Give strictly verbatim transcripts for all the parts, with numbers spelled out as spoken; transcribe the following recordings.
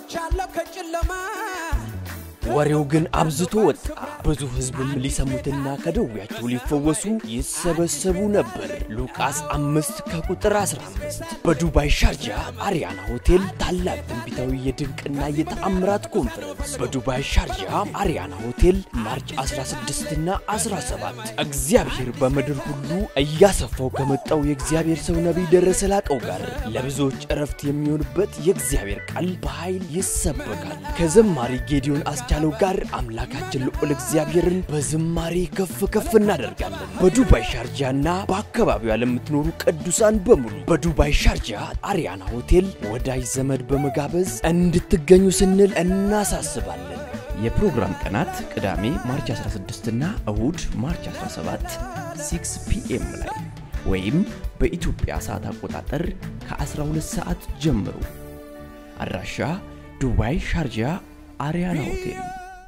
ወጥቻለሁ ከጨለማ ወሬው ግን አብዝቶ ወጣ ብዙ ህዝብም ሊሰሙትና ከደውያቸው ሊፈወሱ ይሰበሰቡ ነበር ሉቃስ አምስት ከቁጥር አስራ አምስት በዱባይ ሻርጃ አሪያና ሆቴል ታላቅ ትንቢታዊ የድንቅና የተአምራት ኮንፈረንስ በዱባይ ሻርጃ አሪያና ሆቴል ማርች አስራ ስድስት እና አስራ ሰባት እግዚአብሔር በመድር ሁሉ እያሰፋው ከመጣው የእግዚአብሔር ሰው ነብይ ደረሰ ላቀው ጋር ለብዙዎች ዕረፍት የሚሆንበት የእግዚአብሔር ቃል በኃይል ይሰበካል ከዘማሪ ጌዲዮን አስቻለው ጋር አምላካችን ልዑል እግዚአብሔርን በዝማሬ ከፍ ከፍ እናደርጋለን በዱባይ ሻርጃና በአካባቢው ለምትኖሩ ቅዱሳን በሙሉ በዱባይ ሻርጃ አሪያና ሆቴል ወዳጅ ዘመድ በመጋበዝ እንድትገኙ ስንል እናሳስባለን የፕሮግራም ቀናት ቅዳሜ ማርች አስራ ስድስት እና እሁድ ማርች አስራ ሰባት ሲክስ ፒ ኤም ላይ ወይም በኢትዮጵያ ሰዓት አቆጣጠር ከ12 ሰዓት ጀምሮ አድራሻ ዱባይ ሻርጃ አሪያና ሆቴል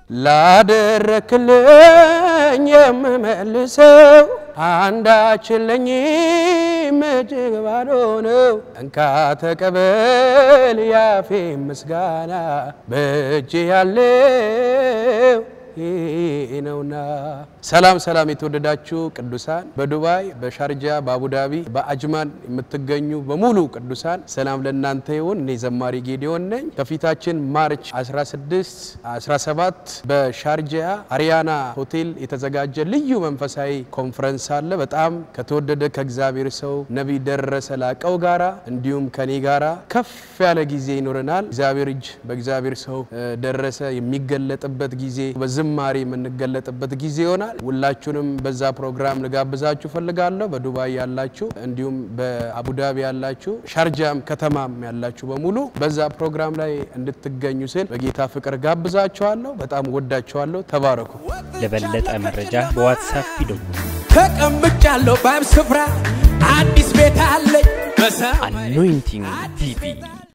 ላደረክልኝ የምመልሰው አንዳችለኝ መጅባዶ ነው እንካ ተቀበል ያፌ ምስጋና በእጅ ያለው ይነውና ሰላም ሰላም የተወደዳችሁ ቅዱሳን በዱባይ በሻርጃ በአቡዳቢ በአጅማን የምትገኙ በሙሉ ቅዱሳን ሰላም ለእናንተ ይሁን እኔ ዘማሪ ጌዲዮን ነኝ ከፊታችን ማርች አስራ ስድስት አስራ ሰባት በሻርጃ አሪያና ሆቴል የተዘጋጀ ልዩ መንፈሳዊ ኮንፈረንስ አለ በጣም ከተወደደ ከእግዚአብሔር ሰው ነብይ ደረሰ ላቀው ጋራ እንዲሁም ከኔ ጋራ ከፍ ያለ ጊዜ ይኖርናል እግዚአብሔር እጅ በእግዚአብሔር ሰው ደረሰ የሚገለጥበት ጊዜ በዝማሬ የምንገለጥበት ጊዜ ይሆናል ሁላችሁንም በዛ ፕሮግራም ልጋብዛችሁ ፈልጋለሁ በዱባይ ያላችሁ እንዲሁም በአቡዳቢ ያላችሁ ሻርጃም ከተማም ያላችሁ በሙሉ በዛ ፕሮግራም ላይ እንድትገኙ ስል በጌታ ፍቅር ጋብዛችኋለሁ በጣም ወዳችኋለሁ ተባረኩ ለበለጠ መረጃ በዋትስአፕ ይደውሉ ተቀምጫለሁ ባብ ስፍራ አዲስ ቤት አለ አኖይንቲንግ ቲቪ